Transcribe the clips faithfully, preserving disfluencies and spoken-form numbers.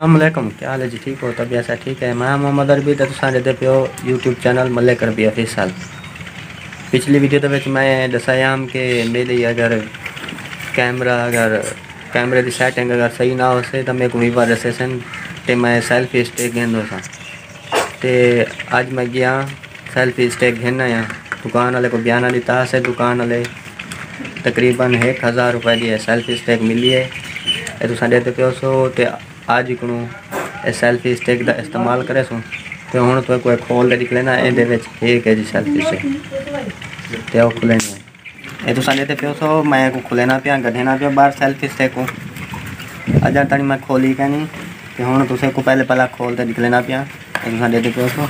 अस्सलामुअलैकुम, क्या हाल है जी? ठीक हो? तबीयत ऐसा ठीक है? मैं मोहम्मद अरबी तो तुम देते पे हो यूट्यूब चैनल मलिक अरबी ऑफिशियल। पिछली वीडियो तो मैं दसाया हम कि मेरी अगर कैमरा अगर कैमरे की सैटिंग अगर सही ना हो से तो मेरे को वीवा रसेसन ते मैं सेल्फी स्टिक घेंदो सा ते अज मैं गया सेल्फी स्टिक घेना या दुकान वाले को बयाना दिता से दुकान वाले तकरीबन एक हज़ार रुपये की सेल्फी स्टिक मिली है। ये तुम देते पे सो ते आज ही को सेल्फी स्टिक का इस्तेमाल करे सो तो हूँ तो कोई खोल के दिख लेना ये एक है जी सेल्फी स्टिक तो खुलेनी है। ये तुम देते पे सो मैं को खुलेना पिया गढ़ेना पिया बाहर सेल्फी स्टिक को अजा तक मैं खोली क्या नहीं तो हूँ तुसे को पहले पहला खोल के दिख लेना पिया। तुम देते पे सो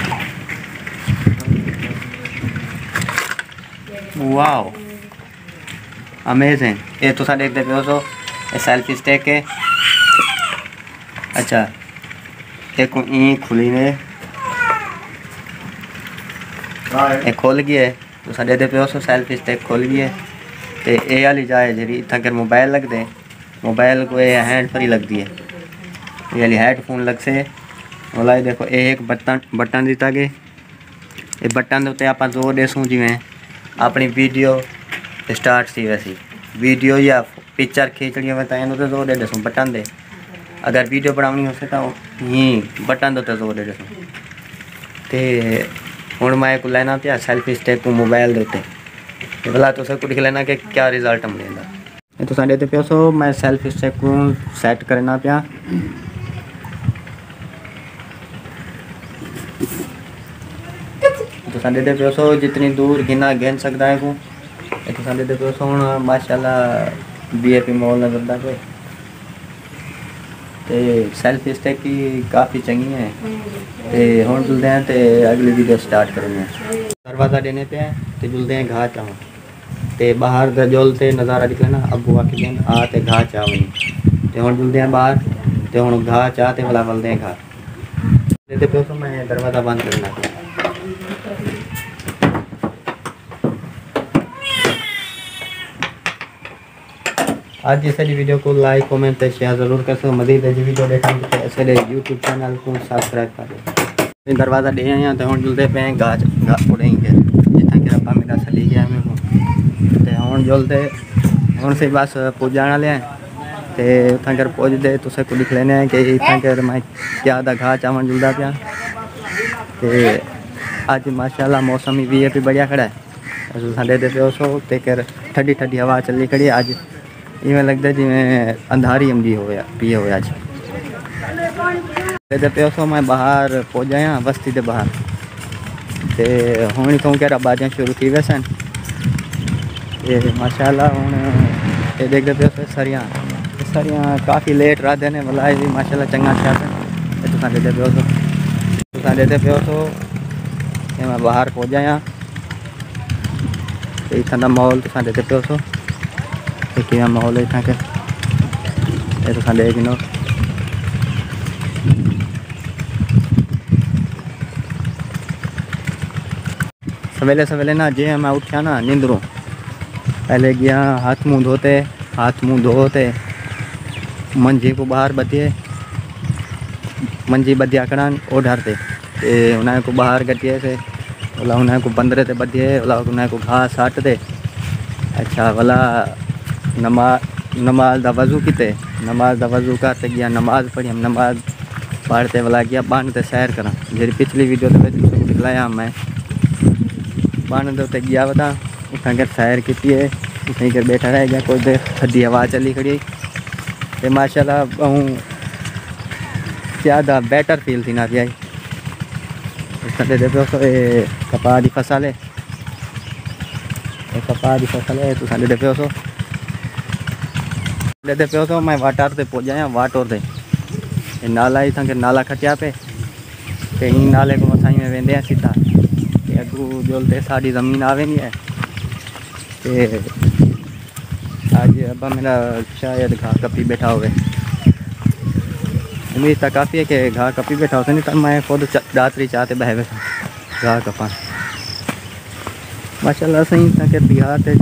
वाओ अमेजिंग। ये तुसा देखते पे सो सेल्फी स्टिक है। अच्छा एक ई खुली ने एक खोल गई है तो साढ़े दे पे सेल्फी स्टिक खोल गई है तो ये वाली जाए जी इतना कर मोबाइल लग दे मोबाइल को ये हैंड फ्री लगती है ये वाली हेडफोन लग से वाला देखो ये एक बटन बटन दिता गए ये बटन उत्ते आप जोर देसूँ जिमें अपनी वीडियो स्टार्ट सी वैसी वीडियो या पिक्चर खींचनी हो तो तो जोर दे दसूँ बटन दे अगर वीडियो बनानी हो तो यहीं बटन दो जोर दे दसूँ तो हूँ मैं को लेना पिया सेल्फी स्टिक को मोबाइल देते भला तो सब दिख लेना कि क्या रिजल्ट हम लेना ये तो देते पे सो मैं सेल्फी स्टिक को सेट करना पिया। तो देते पे सो जितनी दूर गिना गिन सकता है को ये तो देते पे सो हूँ माशाल्लाह बी ए पी मॉल नजर कोई तो सेल्फी स्टिक की काफ़ी चंगी है तो हम जुलते हैं तो अगली वीडियो स्टार्ट करेंगे। दरवाज़ा देने पे हैं तो जुलते हैं घा चाव तो बाहर गजोलते नज़ारा दिख लेना अबू आके दिन आते घा चाव नहीं तो हम जुलते हैं बाहर तो हम घा चाहते वाला बोलते हैं घा देते पे तो मैं दरवाज़ा बंद करना। आज इस वीडियो को लाइक कमेंट शेयर ज़रूर कर सो मज़ीद वीडियो देखने के ऐसे यूट्यूब चैनल को सब्सक्राइब कर दरवाज़ा दे आए तो हम जुलते पे गाज उड़ेंगे जितना कि रब्बा मेरा सली गया मेरे को तो हम जुलते हूँ से बस पुजाने वाले हैं तो उतना कर पुजते तो को लिख लेने हैं कि इतना कर मैं क्या घा चावन जुलता पिया तो अज माशाल्लाह मौसम भी भी बढ़िया खड़ा है साढ़े दे पे सो ते कर ठंडी ठंडी हवा चली खड़ी अज इवें लगता जिमें अंधारी अमदी हो पी हो अज पे सो मैं बाहर पहुँच आया बस्ती के बाहर तो हूँ तो क्या बाजियाँ शुरू की वैसन ये माशाल्लाह हूँ ये देखते पे सरियाँ सरियाँ काफ़ी लेट रात देने वाला है माशाल्लाह चंगा क्या तुसा देते पे सो तुसा देते पे सो मैं बाहर पहुँच आया तो इतना माहौल तुसा देते पे सो क्या माहौल है इतना के ये तो देख नो सवेले सवेले ना जे मैं उठा ना नींदरों पहले गया हाथ मुँह धोते हाथ मुँह धोते मंजी को बाहर बतिए मंजी बदिया करान ओ डरते उन्हें को बाहर गटिए से बोला उन्हें को बंदरे ते बदिए बोला उन्हें को घास साटते। अच्छा वाला नमाज नमाज का वजू किते नमाज का वजू करते गया नमाज पढ़ी हम नमाज पढ़ते वाला गया बन ते सैर करा जी पिछली वीडियो तो दिखलाया मैं बन दे गया बता उठा कर सैर की है उठे कर बैठा रह गया कुछ देर ठंडी हवा चली खड़ी तो माशाल्लाह हूँ ज़्यादा बेटर फील थी ना थी आई दे पे कपा की फसल है कपा की फसल है तो साढ़े दे पे सो देते पे तो मैं वाटर से पहुँच जाया वाटर से नाला ही था कि नाला खटिया पे कहीं नाले को मसाई में वेंदे हैं सीधा अगू जोलते साड़ी ज़मीन आवे नहीं है तो आज अब मेरा शायद घा कपी बैठा हुए उम्मीद तो काफ़ी है कि घा कपी बैठा होता नहीं तो मैं खुद रात्रि चाहते बह बैठा घा कपा माशाल्लाह सही था कि बिहार से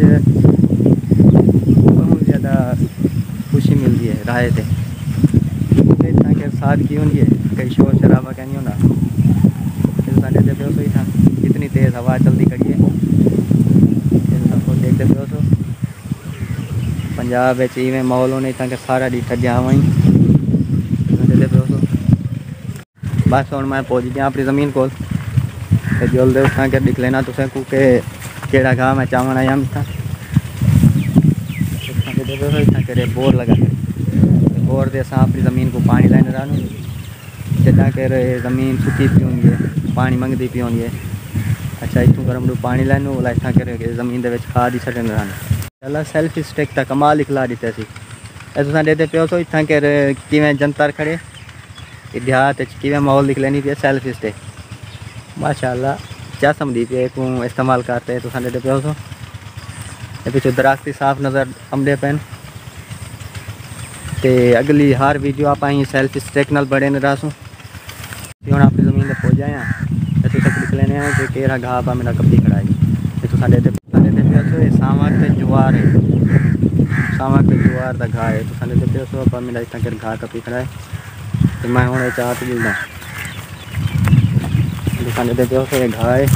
बहुत ज़्यादा खुशी मिलती है राय से इतना कि बरसात की होंगी है, कहीं शोर शराबा क्या नहीं होना। देखते पे सो ही था, इतनी तेज़ हवा चलती खड़ी है। सबको देखते पे सो पंजाब इवें माहौल होने तक सारा डी ठजा हुआ ही देखते पे सो। बस हम मैं पहुँच गया अपनी ज़मीन को जल्द उठा के दिख लेना तुसें को के केड़ा घाह मैं चावण आया था करे बोर लगा बोर दे अस अपनी ज़मीन को पानी लैने रहूँ जदा कर ज़मीन सुकी पी होनी है पानी मंगती पी होनी है। अच्छा इतों गर्म डू पानी लैनू वाला इतना कर ज़मीन के खाद ही छड़न रहने चला सैल्फी स्टिक तक कमाल ही खिला दिते सी तुसा देते पे सो इतना कर किवें जनतर खड़े देहात किवें माहौल दिख लेनी पे सैल्फी स्टिक माशाल्लाह चसम दी पे को इस्तेमाल करते तुसा देते पे सो पिछू दरख्त ही साफ नज़र आमदे पैन ते अगली हर वीडियो आप सैल्फी स्टिक नाल बड़े न रसूँ हम अपनी ज़मीन पर पहुँच जाए हैं तो लिख लेने हैं कि केरा घाह पा मेरा कब्जी खड़ा है तो साढ़े पे सावक जुआर है सावक जुआर का घाह है तो साढ़े पे सो आप मेरा इतना कर घाह कब्जी खड़ा है तो मैं हूँ चाह तो मिलना तो साढ़े पे सो घाह है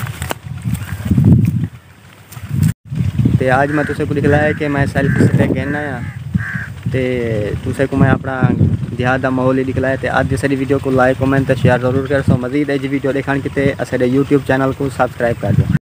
तो आज मैं तुझे को दिखलाया कि मैं सैल्फी स्टिक कहना है तो तुझे को मैं अपना देहात का माहौल ही दिखलाया तो आज सारी वीडियो को लाइक कमेंट शेयर जरूर कर सो मजीद एज वीडियो देखने के असारे यूट्यूब चैनल को सब्सक्राइब कर दो।